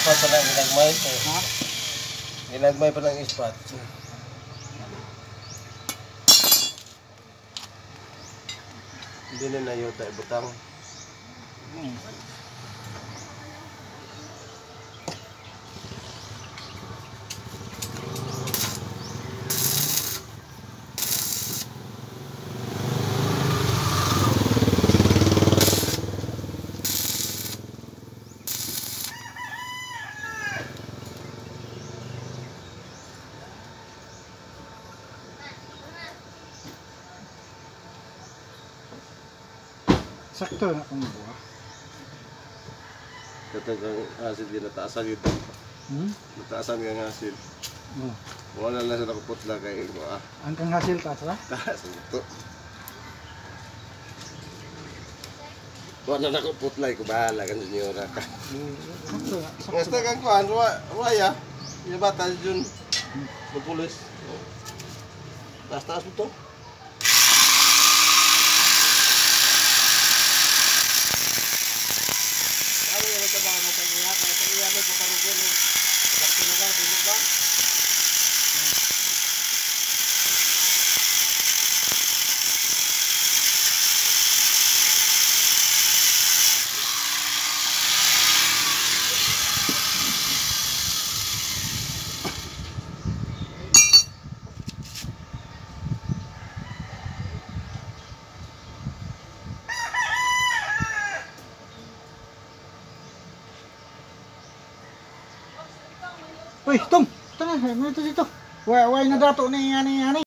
ispat pa ng ginagmay. Ha? Ginagmay pa ng ispat. Hindi na nayota ibutang. Sakto na kung buwa. Katagang asid din nataasan yun. Nataasan kang asid. Wala na sa nakaputla kay imo ah. Ang kang hasil taas ba? Taas ito. Wala na nakaputla ko bahala kan senyora ka. Sakto na. Basta kang kuan waya. Ya bata jun. Berpulis. Taas ito. Uy, Tom! Tara, dito. Why na dato ni ani.